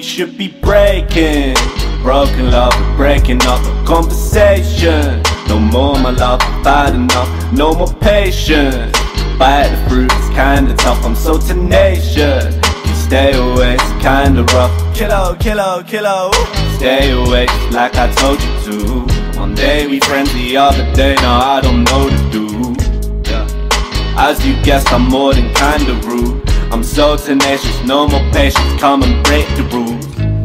should be breaking. Broken love, we're breaking up the conversation. No more my love, I've had enough, no more patience. Bite the fruit, it's kinda tough, I'm so tenacious. You stay away, it's kinda rough. Killo, killo, killo. Stay away, like I told you to. One day we friends, the other day, now I don't know what to do. Yeah. As you guessed, I'm more than kinda rude. I'm so tenacious, no more patience, come and break the rules.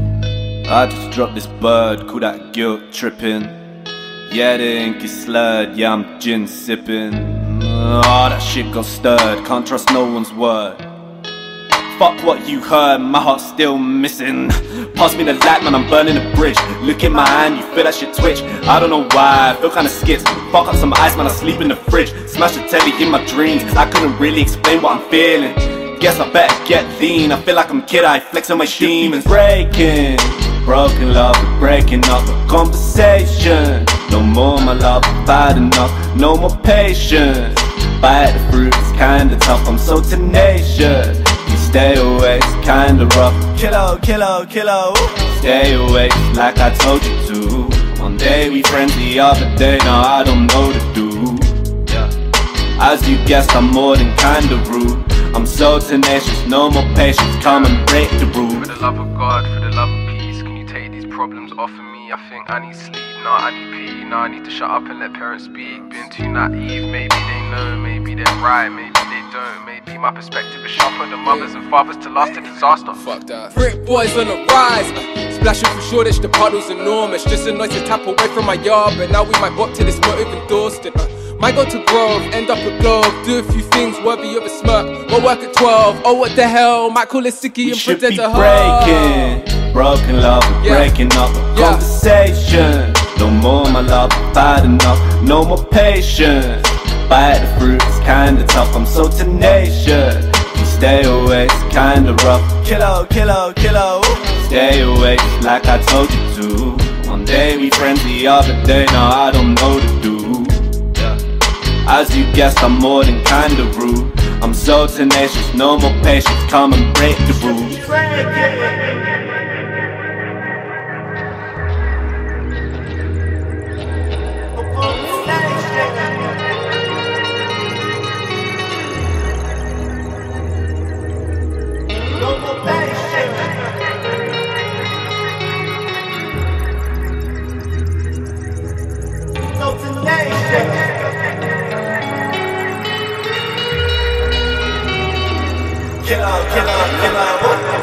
I just dropped this bird, call that guilt tripping. Yeah, the ink is slurred, yeah, I'm gin sipping. Oh, that shit got stirred, can't trust no one's word. Fuck what you heard, my heart's still missing. Pass me the light, man, I'm burning a bridge. Look in my hand, you feel that shit twitch. I don't know why, I feel kinda skits. Fuck up some ice, man, I sleep in the fridge. Smash the telly in my dreams, I couldn't really explain what I'm feeling. Guess I better get lean, I feel like I'm kid, I flex on my demons. Breaking, broken love, we're breaking up the conversation. No more my love, I've had enough, no more patience. Bite the fruit, it's kinda tough, I'm so tenacious. You stay away, it's kinda rough. Killo, killo, killo. Stay away, like I told you to. One day we friends, the other day, now I don't know what to do. Yeah. As you guessed, I'm more than kinda rude. I'm so tenacious, no more patience, come and break the rules. For the love of God, for the love of peace, can you take these problems off of me? I think I need sleep, now I need pee. Now I need to shut up and let parents speak. Been too naive, maybe they know, maybe they're right, maybe they don't. Maybe my perspective is sharper than mothers and fathers to last a disaster. Fuck that. Brick boys on the rise, splashing through Shoreditch, the puddle's enormous. Just a noise to tap away from my yard, but now we might bop to this motive endorsed it. Might go to Grove, end up a Globe, do a few things worthy of a smirk. We'll work at 12, oh what the hell, might call it sicky and pretend to hurt. Breaking, broken love, we're breaking up the conversation. No more my love, I've had enough, no more patience. Bite the fruit, it's kinda tough, I'm so tenacious. You stay away, it's kinda rough. Killo, killo, killo. Stay away, like I told you to. One day we friends, the other day, now I don't know what to do. As you guessed, I'm more than kinda rude. I'm so tenacious, no more patience, come and break the rules. Killer, killer, killer.